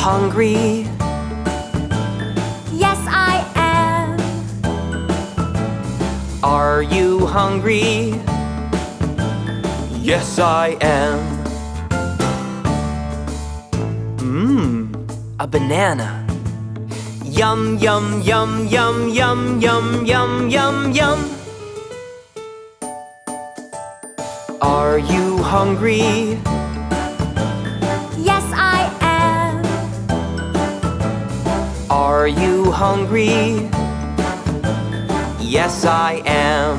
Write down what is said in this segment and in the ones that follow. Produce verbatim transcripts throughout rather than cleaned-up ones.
hungry? Yes, I am. Are you hungry? Yes, I am. Mmm, a banana. Yum, yum, yum, yum, yum, yum, yum, yum, yum. Are you hungry? Yes, I am. Are you hungry? Yes, I am.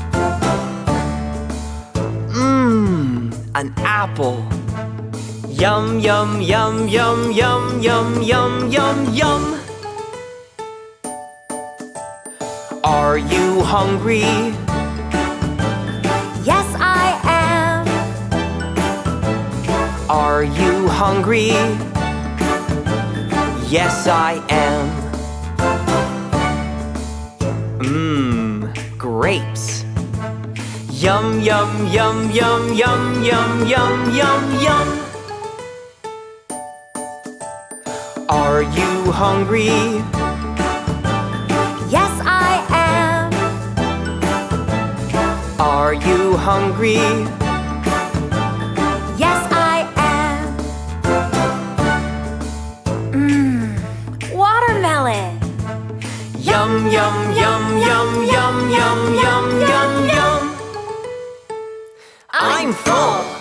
Mmm, an apple. Yum, yum, yum, yum, yum, yum, yum, yum, yum. Are you hungry? Yes, I am. Are you hungry? Yes, I am. Mmm, grapes. Yum, yum, yum, yum, yum, yum, yum, yum, yum. Are you hungry? Yes, I am. Are you hungry? Yes, I am. Mmm, watermelon. Yum, yum, yum, yum, yum, yum, yum, yum, yum. I'm full.